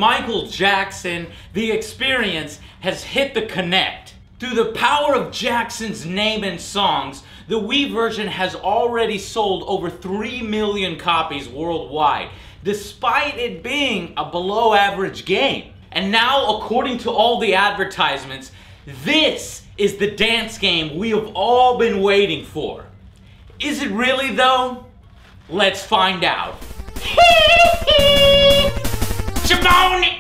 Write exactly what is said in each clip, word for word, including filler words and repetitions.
Michael Jackson, the experience has hit the Kinect. Through the power of Jackson's name and songs, the Wii version has already sold over three million copies worldwide, despite it being a below average game. And now, according to all the advertisements, this is the dance game we have all been waiting for. Is it really though? Let's find out. Shaboni!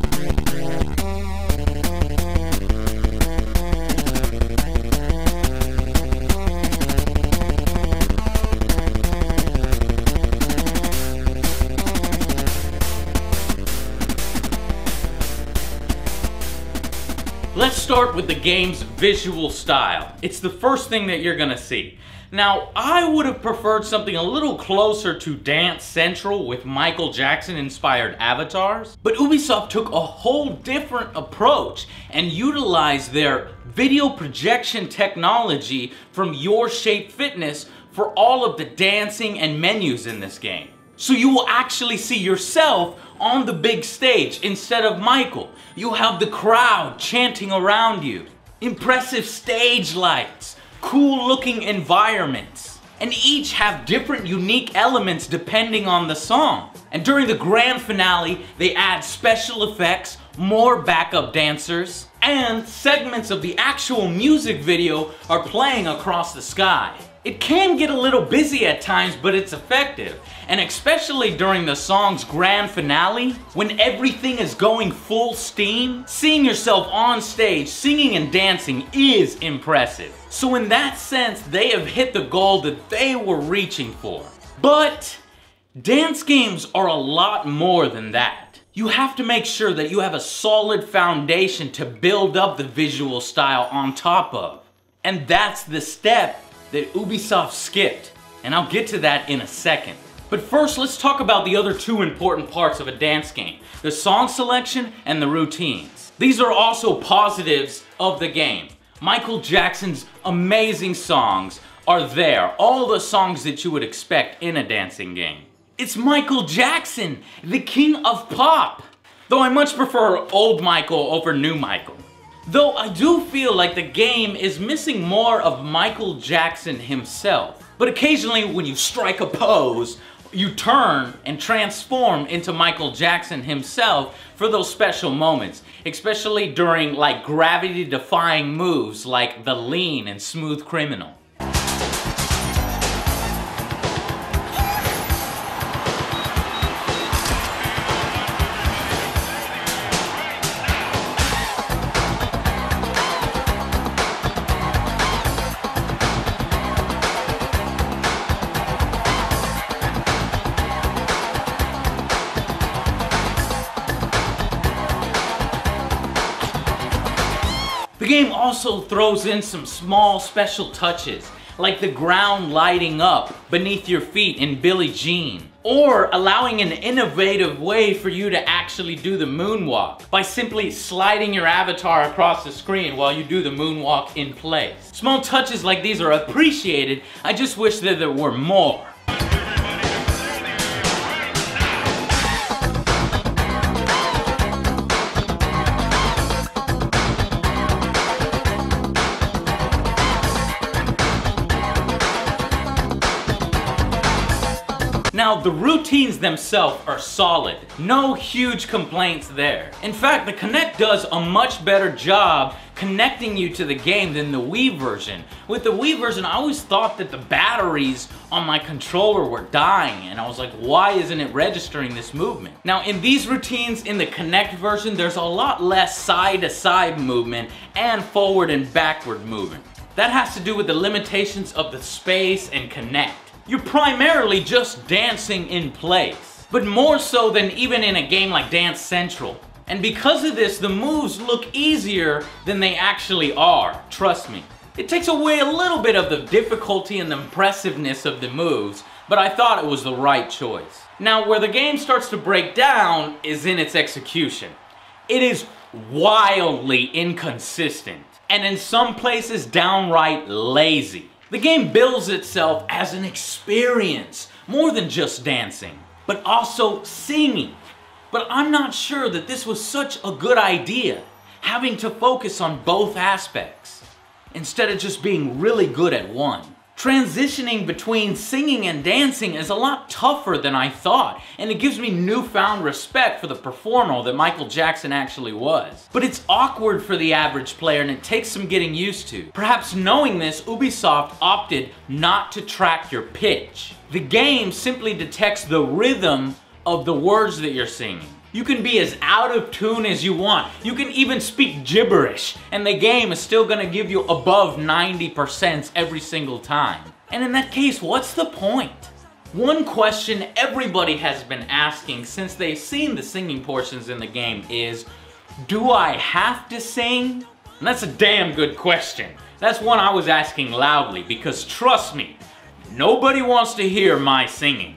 Let's start with the game's visual style. It's the first thing that you're gonna see. Now, I would have preferred something a little closer to Dance Central with Michael Jackson inspired avatars, but Ubisoft took a whole different approach and utilized their video projection technology from Your Shape Fitness for all of the dancing and menus in this game. So you will actually see yourself on the big stage instead of Michael. You'll have the crowd chanting around you. Impressive stage lights, cool looking environments, and each have different unique elements depending on the song. And during the grand finale, they add special effects, more backup dancers, and segments of the actual music video are playing across the sky. It can get a little busy at times, but it's effective. And especially during the song's grand finale, when everything is going full steam, seeing yourself on stage singing and dancing is impressive. So in that sense, they have hit the goal that they were reaching for. But dance games are a lot more than that. You have to make sure that you have a solid foundation to build up the visual style on top of. And that's the step that Ubisoft skipped, and I'll get to that in a second. But first, let's talk about the other two important parts of a dance game, the song selection and the routines. These are also positives of the game. Michael Jackson's amazing songs are there, all the songs that you would expect in a dancing game. It's Michael Jackson, the king of pop, though I much prefer old Michael over new Michael. Though I do feel like the game is missing more of Michael Jackson himself. But occasionally when you strike a pose, you turn and transform into Michael Jackson himself for those special moments. Especially during like gravity-defying moves like the lean and Smooth Criminal. The game also throws in some small special touches, like the ground lighting up beneath your feet in Billie Jean, or allowing an innovative way for you to actually do the moonwalk by simply sliding your avatar across the screen while you do the moonwalk in place. Small touches like these are appreciated, I just wish that there were more. Now, the routines themselves are solid. No huge complaints there. In fact, the Kinect does a much better job connecting you to the game than the Wii version. With the Wii version, I always thought that the batteries on my controller were dying, and I was like, why isn't it registering this movement? Now, in these routines, in the Kinect version, there's a lot less side-to-side movement and forward and backward movement. That has to do with the limitations of the space and Kinect. You're primarily just dancing in place, but more so than even in a game like Dance Central. And because of this, the moves look easier than they actually are, trust me. It takes away a little bit of the difficulty and the impressiveness of the moves, but I thought it was the right choice. Now, where the game starts to break down is in its execution. It is wildly inconsistent, and in some places downright lazy. The game bills itself as an experience, more than just dancing, but also singing. But I'm not sure that this was such a good idea, having to focus on both aspects, instead of just being really good at one. Transitioning between singing and dancing is a lot tougher than I thought, and it gives me newfound respect for the performer that Michael Jackson actually was. But it's awkward for the average player and it takes some getting used to. Perhaps knowing this, Ubisoft opted not to track your pitch. The game simply detects the rhythm of the words that you're singing. You can be as out of tune as you want. You can even speak gibberish, and the game is still gonna give you above ninety percent every single time. And in that case, what's the point? One question everybody has been asking since they've seen the singing portions in the game is, do I have to sing? And that's a damn good question. That's one I was asking loudly because trust me, nobody wants to hear my singing.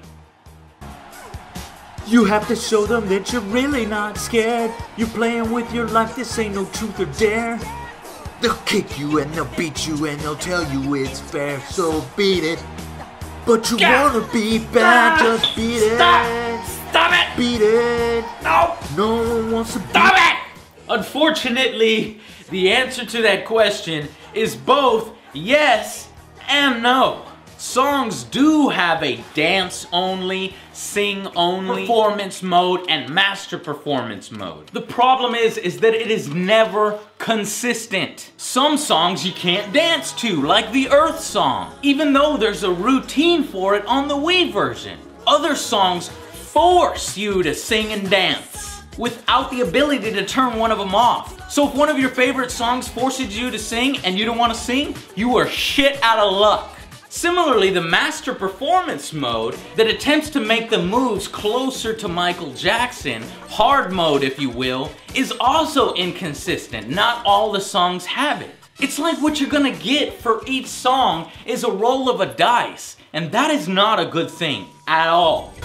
You have to show them that you're really not scared. You're playing with your life, this ain't no truth or dare. They'll kick you and they'll beat you and they'll tell you it's fair, so beat it. But you Yeah. wanna be bad, Stop. just beat Stop. it. Stop it! Beat it. No! No one wants to beat Stop it! Unfortunately, the answer to that question is both yes and no. Songs do have a dance-only, sing-only performance mode and master performance mode. The problem is, is that it is never consistent. Some songs you can't dance to, like the Earth song, even though there's a routine for it on the Wii version. Other songs force you to sing and dance without the ability to turn one of them off. So if one of your favorite songs forces you to sing and you don't want to sing, you are shit out of luck. Similarly, the master performance mode that attempts to make the moves closer to Michael Jackson, hard mode if you will, is also inconsistent. Not all the songs have it. It's like what you're gonna get for each song is a roll of a dice, and that is not a good thing at all.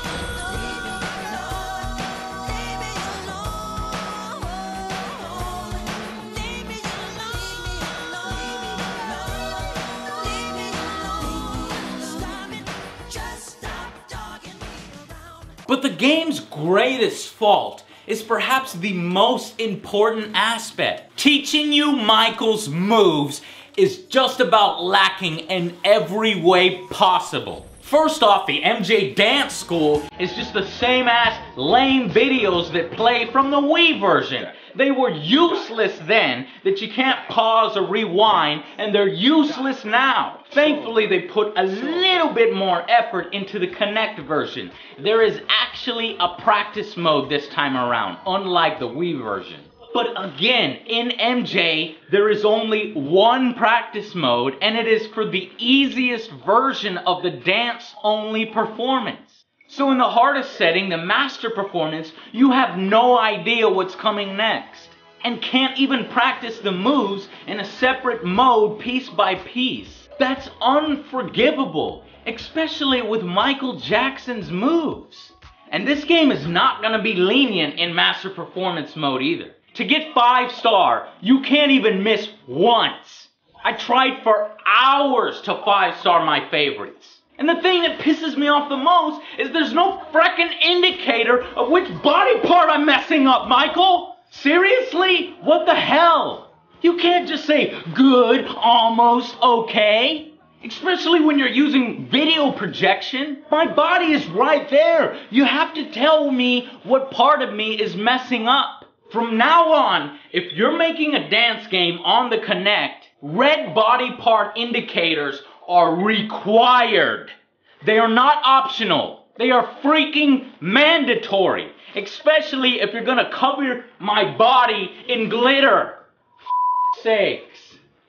But the game's greatest fault is perhaps the most important aspect. Teaching you Michael's moves is just about lacking in every way possible. First off, the M J Dance School is just the same ass lame videos that play from the Wii version. They were useless then that you can't pause or rewind, and they're useless now. Thankfully, they put a little bit more effort into the Kinect version. There is actually a practice mode this time around, unlike the Wii version. But again, in M J, there is only one practice mode, and it is for the easiest version of the dance-only performance. So in the hardest setting, the master performance, you have no idea what's coming next, and can't even practice the moves in a separate mode piece by piece. That's unforgivable, especially with Michael Jackson's moves. And this game is not gonna be lenient in master performance mode either. To get five star, you can't even miss once. I tried for hours to five star my favorites. And the thing that pisses me off the most is there's no frickin' indicator of which body part I'm messing up, Michael! Seriously? What the hell? You can't just say good, almost, okay. Especially when you're using video projection. My body is right there. You have to tell me what part of me is messing up. From now on, if you're making a dance game on the Kinect, red body part indicators are required. They are not optional. They are freaking mandatory. Especially if you're gonna cover my body in glitter. F***ing sakes.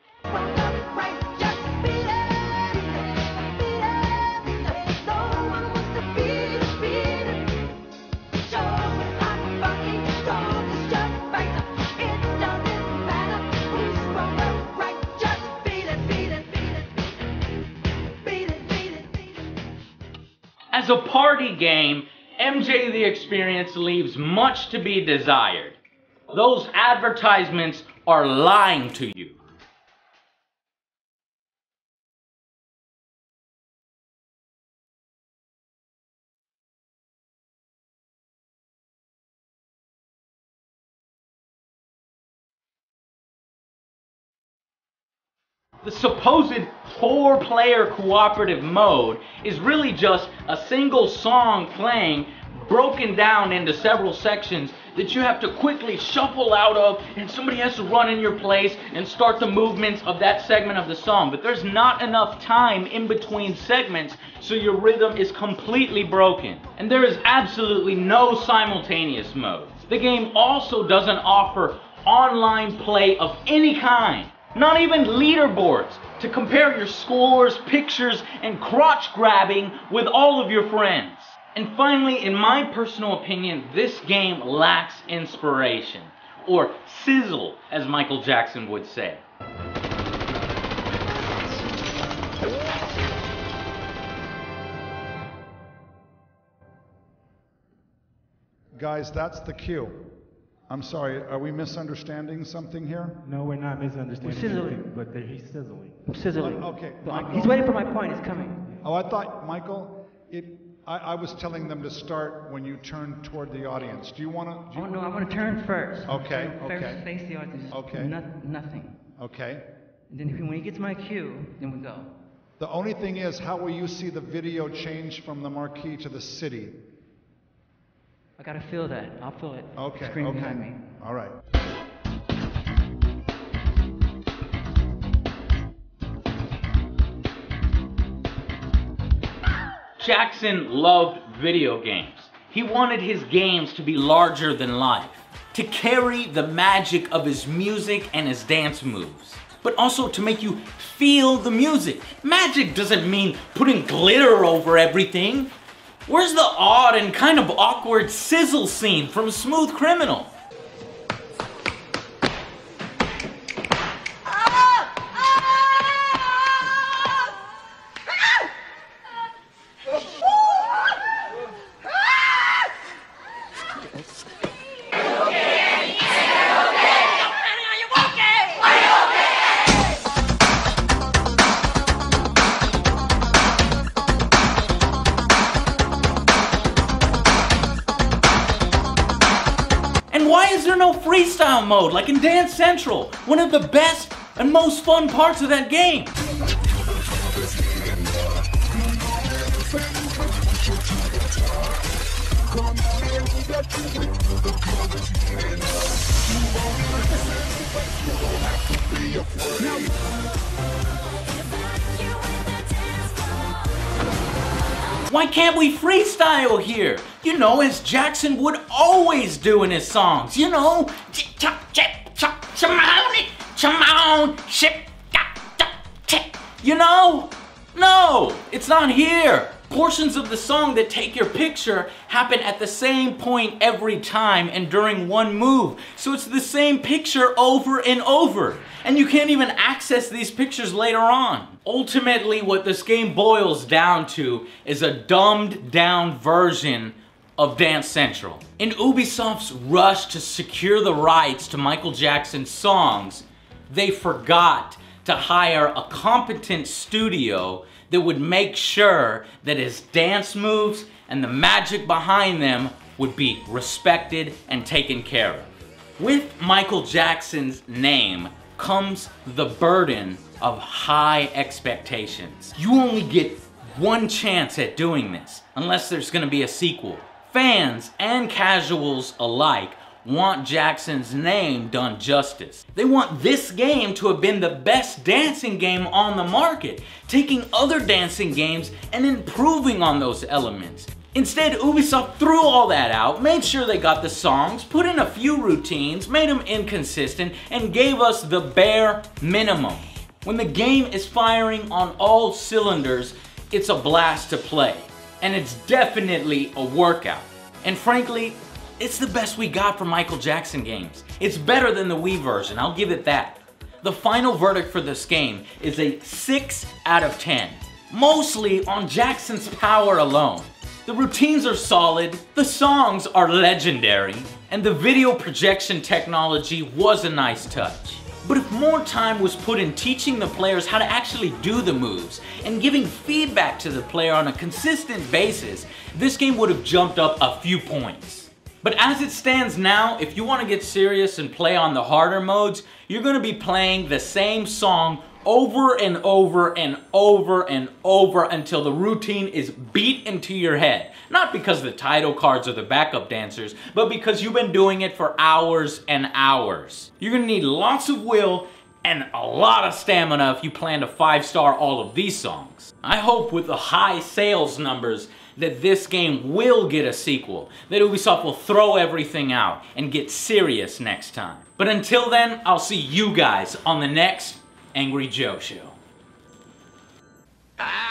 As a party game, M J The Experience leaves much to be desired. Those advertisements are lying to you. The supposed four-player cooperative mode is really just a single song playing, broken down into several sections that you have to quickly shuffle out of, and somebody has to run in your place and start the movements of that segment of the song. But there's not enough time in between segments, so your rhythm is completely broken. And there is absolutely no simultaneous mode. The game also doesn't offer online play of any kind. Not even leaderboards to compare your scores, pictures, and crotch grabbing with all of your friends. And finally, in my personal opinion, this game lacks inspiration, or sizzle, as Michael Jackson would say. Guys, that's the cue. I'm sorry, are we misunderstanding something here? No, we're not misunderstanding. We're sizzling. anything, But there- he's sizzling. I'm sizzling. Okay, But Michael. he's waiting for my point. It's coming. Oh, I thought, Michael, it, I, I was telling them to start when you turn toward the audience. Do you want to? Oh no, I want to turn first. Okay, First, okay. face the audience. Okay. No, nothing. Okay. And then if, when he gets my cue, then we go. The only thing is, how will you see the video change from the marquee to the city? I gotta feel that. I'll feel it. Okay, Screen okay. behind me. All right. Jackson loved video games. He wanted his games to be larger than life, to carry the magic of his music and his dance moves, but also to make you feel the music. Magic doesn't mean putting glitter over everything. Where's the odd and kind of awkward sizzle scene from Smooth Criminal? And why is there no freestyle mode like in Dance Central? One of the best and most fun parts of that game. Why can't we freestyle here? You know, as Jackson would always do in his songs. You know, you know? No, it's not here. Portions of the song that take your picture happen at the same point every time and during one move. So it's the same picture over and over. And you can't even access these pictures later on. Ultimately, what this game boils down to is a dumbed down version of Dance Central. In Ubisoft's rush to secure the rights to Michael Jackson's songs, they forgot to hire a competent studio that would make sure that his dance moves and the magic behind them would be respected and taken care of. With Michael Jackson's name comes the burden of high expectations. You only get one chance at doing this, unless there's gonna be a sequel. Fans and casuals alike want Jackson's name done justice. They want this game to have been the best dancing game on the market, taking other dancing games and improving on those elements. Instead, Ubisoft threw all that out, made sure they got the songs, put in a few routines, made them inconsistent, and gave us the bare minimum. When the game is firing on all cylinders, it's a blast to play. And it's definitely a workout. And frankly, it's the best we got from Michael Jackson games. It's better than the Wii version, I'll give it that. The final verdict for this game is a six out of ten, mostly on Jackson's power alone. The routines are solid, the songs are legendary, and the video projection technology was a nice touch. But if more time was put in teaching the players how to actually do the moves and giving feedback to the player on a consistent basis, this game would have jumped up a few points. But as it stands now, if you want to get serious and play on the harder modes, you're going to be playing the same song over and over and over and over until the routine is beat into your head. Not because the title cards are the backup dancers, but because you've been doing it for hours and hours. You're gonna need lots of will and a lot of stamina if you plan to five-star all of these songs. I hope with the high sales numbers that this game will get a sequel, that Ubisoft will throw everything out and get serious next time. But until then, I'll see you guys on the next Angry Joe Show. Ah!